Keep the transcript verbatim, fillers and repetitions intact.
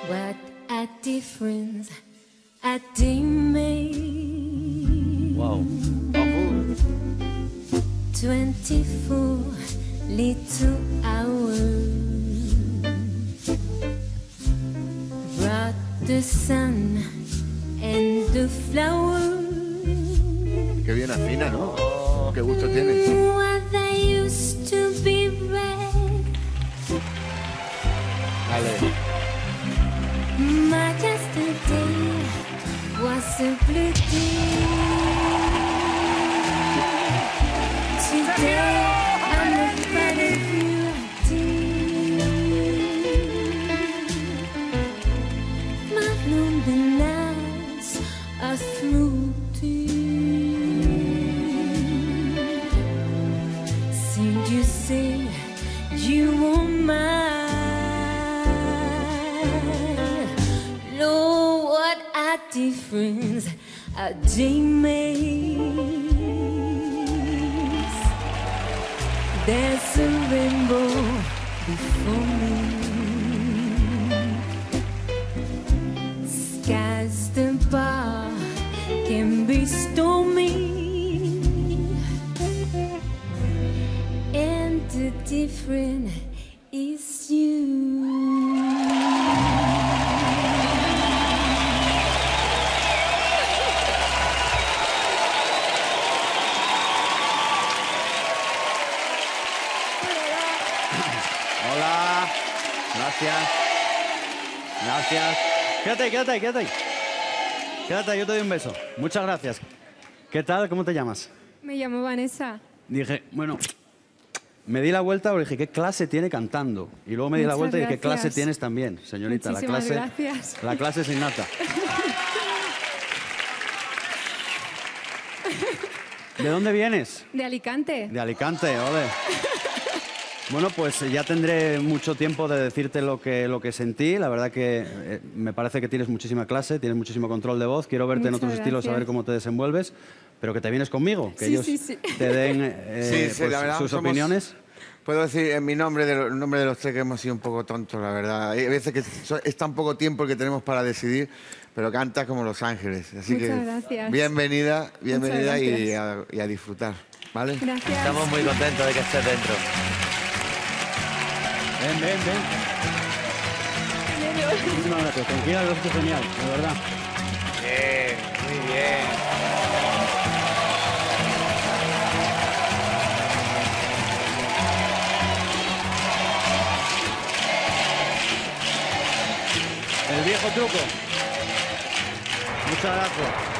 What a difference a day made. Wow. Twenty-four little hours brought the sun and the flowers. Qué bien afina, ¿no? Oh. Qué gusto tienes. What they used to be red. Dale. My yesterday was a blue day. Today I'm a better beauty. My lonely nights are through. Since you say you were mine, Lord, what a difference a day makes. There's a rainbow before me. Skies the bar can be stormy. And the difference is you. Hola. Gracias. Gracias. Quédate, quédate, quédate. Quédate, yo te doy un beso. Muchas gracias. ¿Qué tal? ¿Cómo te llamas? Me llamo Vanessa. Dije, bueno, me di la vuelta porque dije, ¿qué clase tiene cantando? Y luego me di Muchas la vuelta y dije, ¿qué gracias. clase tienes también, señorita? Muchísimas la clase, gracias. La clase es innata. ¿De dónde vienes? De Alicante. De Alicante, ole. Bueno, pues ya tendré mucho tiempo de decirte lo que, lo que sentí. La verdad que eh, me parece que tienes muchísima clase, tienes muchísimo control de voz. Quiero verte Muchas en otros gracias. estilos, a ver cómo te desenvuelves. Pero que te vienes conmigo, que Sí, ellos sí, sí. te den eh, Sí, sí, pues, la verdad, sus somos- opiniones. Puedo decir en mi nombre, de lo- en nombre de los tres, que hemos sido un poco tontos, la verdad. Hay veces que so- es tan poco tiempo el que tenemos para decidir, pero cantas como Los Ángeles. Así Muchas que gracias. bienvenida, bienvenida y gracias. a, y a disfrutar, ¿vale? Gracias. Estamos muy contentos de que estés dentro. Ven, ven, ven. Muchísimas gracias. Tranquila, lo has hecho genial, de verdad. Bien, muy bien. El viejo truco. Muchas gracias.